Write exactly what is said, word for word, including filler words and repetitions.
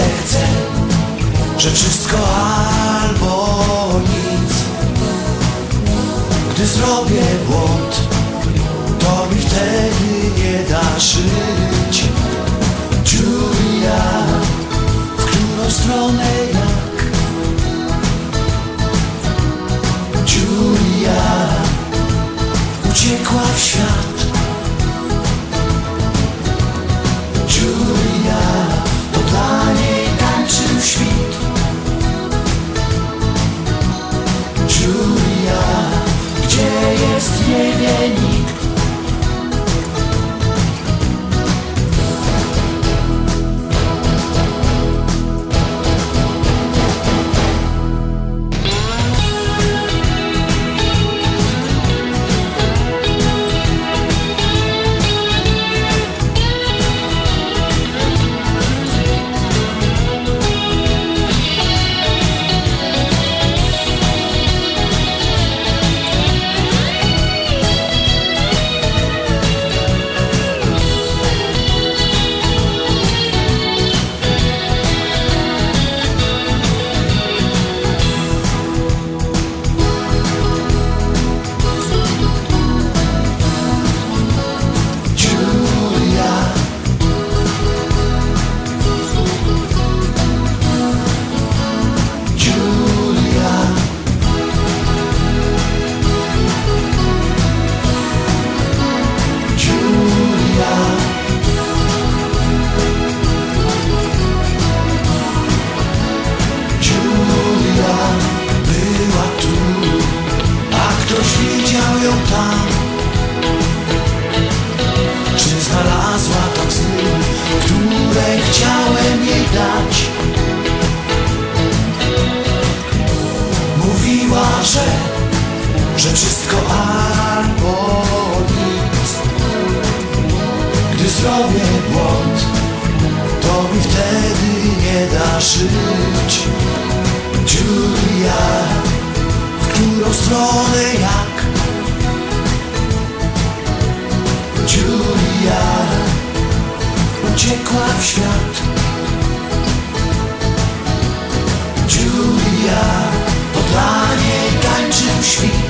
chcę, że wszystko albo nic. Gdy zrobię błąd, to mi wtedy nie da żyć. Julia, w którą stronę jak? Julia uciekła w świat. Julia, to dla niej tańczył świt. Julia, gdzie jest, nie wie nikt. Tam. Czy znalazła tam sny, które chciałem jej dać? Mówiła, że, że wszystko albo nic. Gdy zrobię błąd, to mi wtedy nie da żyć. Julia, w którą stronę jak? Julia uciekła w świat. Julia, to dla niej tańczył świt.